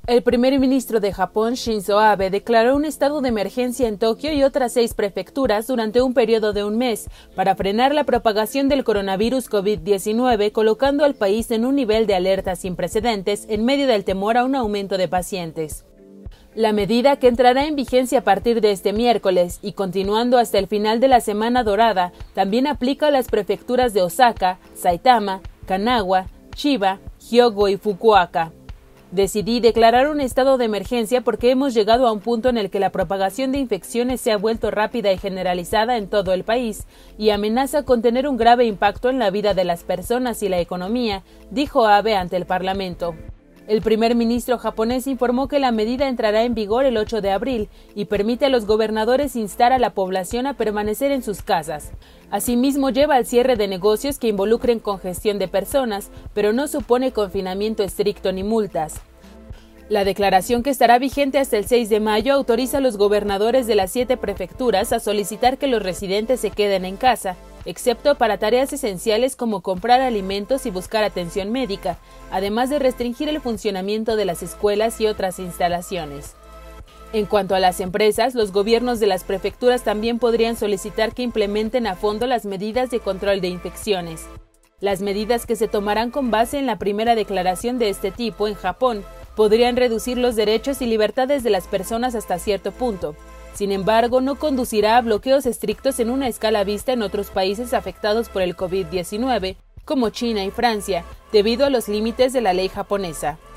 El primer ministro de Japón, Shinzo Abe, declaró un estado de emergencia en Tokio y otras 6 prefecturas durante un periodo de un mes para frenar la propagación del coronavirus COVID-19, colocando al país en un nivel de alerta sin precedentes en medio del temor a un aumento de pacientes. La medida, que entrará en vigencia a partir de este miércoles y continuando hasta el final de la Semana Dorada, también aplica a las prefecturas de Osaka, Saitama, Kanagawa, Chiba, Hyōgo y Fukuoka. Decidí declarar un estado de emergencia porque hemos llegado a un punto en el que la propagación de infecciones se ha vuelto rápida y generalizada en todo el país y amenaza con tener un grave impacto en la vida de las personas y la economía, dijo Abe ante el Parlamento. El primer ministro japonés informó que la medida entrará en vigor el 8 de abril y permite a los gobernadores instar a la población a permanecer en sus casas. Asimismo, lleva al cierre de negocios que involucren congestión de personas, pero no supone confinamiento estricto ni multas. La declaración, que estará vigente hasta el 6 de mayo, autoriza a los gobernadores de las 7 prefecturas a solicitar que los residentes se queden en casa, excepto para tareas esenciales como comprar alimentos y buscar atención médica, además de restringir el funcionamiento de las escuelas y otras instalaciones. En cuanto a las empresas, los gobiernos de las prefecturas también podrían solicitar que implementen a fondo las medidas de control de infecciones. Las medidas, que se tomarán con base en la primera declaración de este tipo en Japón, podrían reducir los derechos y libertades de las personas hasta cierto punto. Sin embargo, no conducirá a bloqueos estrictos en una escala vista en otros países afectados por el COVID-19, como China y Francia, debido a los límites de la ley japonesa.